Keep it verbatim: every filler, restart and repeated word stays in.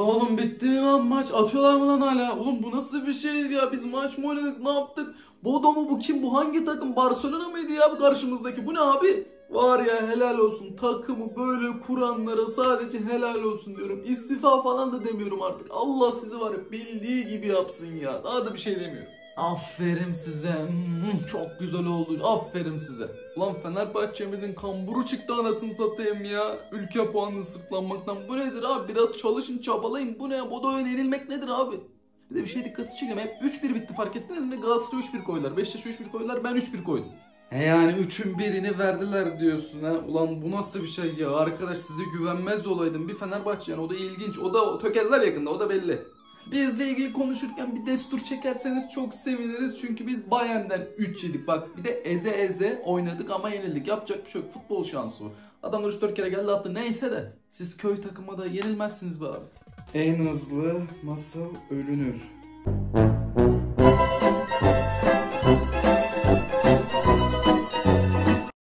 Oğlum bitti mi lan maç? Atıyorlar mı lan hala? Oğlum bu nasıl bir şeydi ya? Biz maç mı oynadık? Ne yaptık? Bodo mu bu, kim bu? Hangi takım? Barcelona mıydı ya bu karşımızdaki? Bu ne abi? Var ya, helal olsun. Takımı böyle kuranlara sadece helal olsun diyorum. İstifa falan da demiyorum artık. Allah sizi var ya bildiği gibi yapsın ya. Daha da bir şey demiyorum. Aferin size. Hmm, çok güzel oldu. Aferin size. Ulan Fenerbahçe'mizin kamburu çıktı anasını satayım ya. Ülke puanını sırtlanmaktan. Bu nedir abi? Biraz çalışın, çabalayın. Bu ne? Bodo'ya yenilmek nedir abi? Bir de bir şey dikkati çekiyorum. Hep üç bir bitti, fark ettiniz mi? Galatasaray üç bir koydular. Beşiktaş üç bir koydular. Ben üç bir koydum. He yani üçün birini verdiler diyorsun ha. Ulan bu nasıl bir şey ya? Arkadaş size güvenmez olaydım. Bir Fenerbahçe yani, o da ilginç. O da tökezler yakında, o da belli. Bizle ilgili konuşurken bir destur çekerseniz çok seviniriz. Çünkü biz Bayern'den üç yedik. Bak bir de eze eze oynadık ama yenildik. Yapacak bir şey yok. Futbol şansı o. Adamlar üç dört kere geldi attı. Neyse de siz köy takıma da yenilmezsiniz be abi. En hızlı nasıl ölünür?